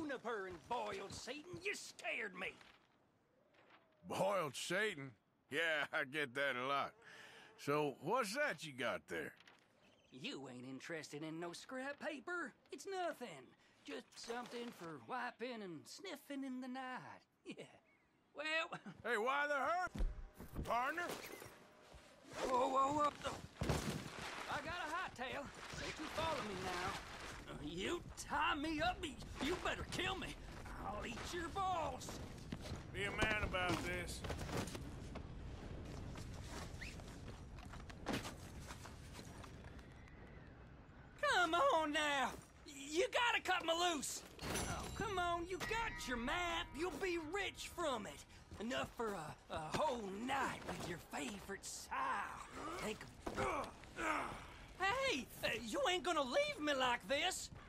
Juniper and boiled Satan, you scared me. Boiled Satan? Yeah, I get that a lot. So, what's that you got there? You ain't interested in no scrap paper. It's nothing. Just something for wiping and sniffing in the night. Yeah. Well... Hey, why the hurt, partner? Whoa. I got a hightail. Don't you follow me now. You tie me up, you better kill me. I'll eat your balls. Be a man about this. Come on now. You gotta cut me loose. Oh, come on, you got your map. You'll be rich from it. Enough for a whole night with your favorite sow. Think of... Hey, you ain't gonna leave me like this.